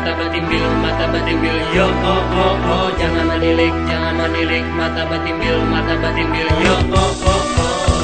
mata batimbil, mata batimbil. Yo oh oh oh, jangan menilik mata batimbil, mata batimbil. Yo oh oh oh.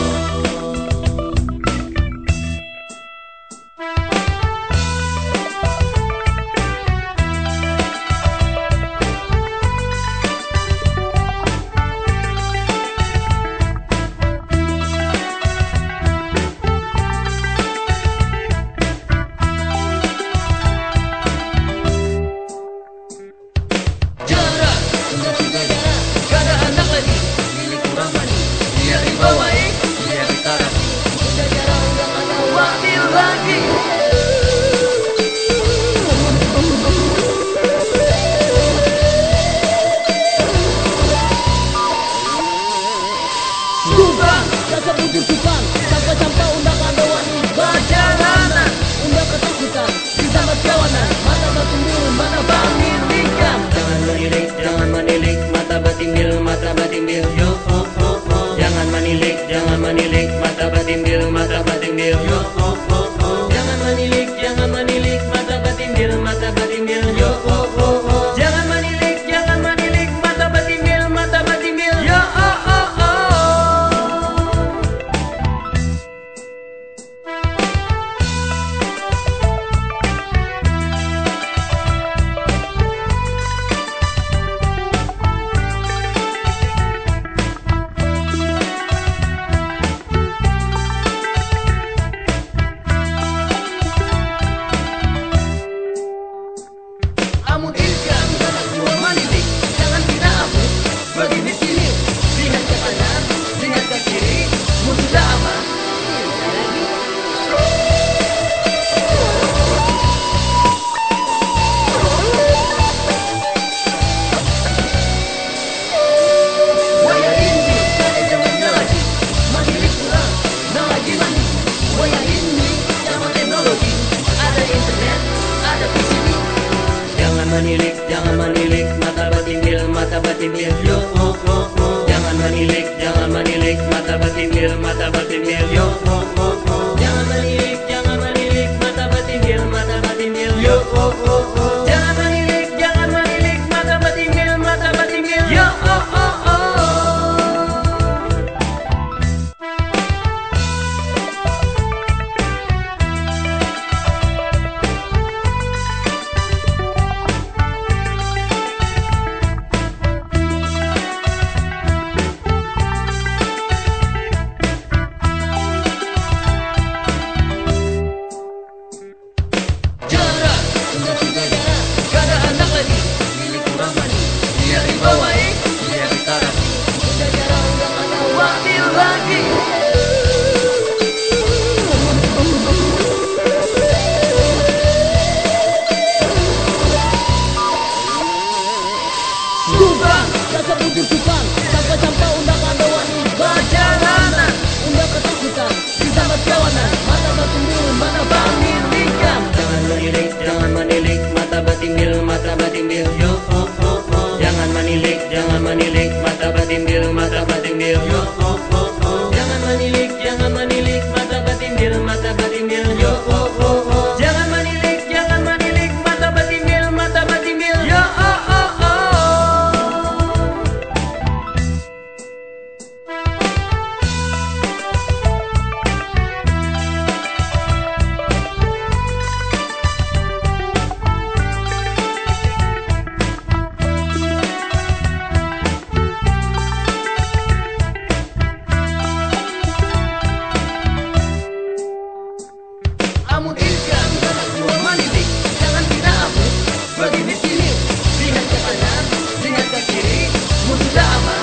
Bukan sampah-sampah undangan dewani perjalanan, undang ketakutan kita berkawanan, mata batimbil, mata pangilikan. Jangan menilik mata batimbil, mata batimbil. Yo oh oh oh. Jangan menilik mata batimbil, mata batimbil. Yo oh oh oh. Jangan menilik mata batimbil, mata batimbil. Yo oh oh oh. Jangan menilik mata batimbil, mata batimbil. Yo oh oh oh. Amun ikan jangan gua menilik, jangan tidak abu bagi di sini. Lihat ke kanan, lihat ke kiri, musuh dah aman. Waya ini ada zamannya lagi, menilik pulang, nah lagi mandi. Waya ini zaman teknologi, ada internet, ada PCB. Jangan menilik mata batimbil, mata batimbil. Yo oh oh oh. Jangan menilik mata batimbil, mata batimbil. Yo oh oh oh. Jangan menilik mata batimbil, mata batimbil. Yo oh oh oh. Jangan menilik mata batimbil, mata batimbil. Yo oh oh oh. Bukan sampah-sampah undangan dewani perjalanan, undang ketakutan kita berkawanan, mata batimbil, mata pangilikan. Jangan menilik mata batimbil, mata batimbil. Yo oh oh oh. Jangan menilik mata batimbil, mata batimbil. Yo oh oh oh. Jangan menilik mata batimbil, mata batimbil. Yo oh oh oh. Jangan menilik mata batimbil, mata batimbil. Yo oh oh oh. Amun ikan jangan gua menilik, jangan tidak abu bagi di sini. Lihat ke kanan, lihat ke kiri, musuh dah aman.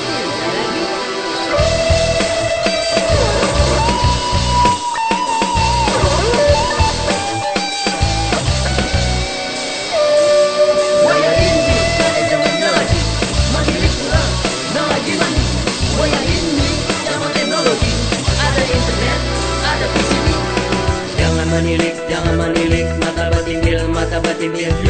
Waya ini ada zamannya lagi, menilik pulang, nah lagi mandi. Waya ini zaman teknologi, ada internet, ada PCB. Jangan menilik mata batimbil, mata batimbil.